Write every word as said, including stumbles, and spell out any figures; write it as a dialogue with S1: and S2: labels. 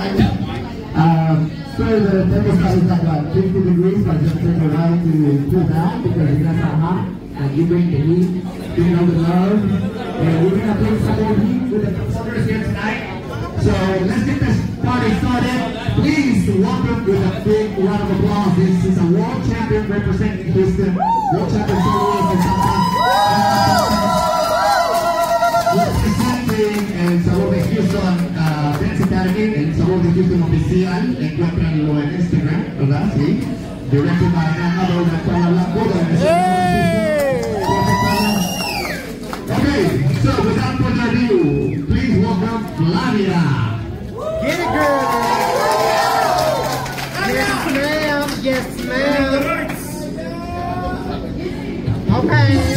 S1: tonight. Um, so the thermostat is like about fifty degrees, but just take a while to cool down because it gets so hot. And you bring the heat, bring out the love, and we're gonna bring some more heat with the performers here tonight. So let's get this party started. Please welcome with a big round of applause. This is a world champion representing Houston, world champion soloist and representing en sabor de Houston uh, Dance Academy, en sabor de Houston oficial. Encuéntranlo en Instagram, ¿verdad? Sí. Directed by Nando de Puebla Blanco. Okay, so without further ado, please welcome Flavia.
S2: Get it, girl! Yes, ma'am. Yes, ma'am. Okay.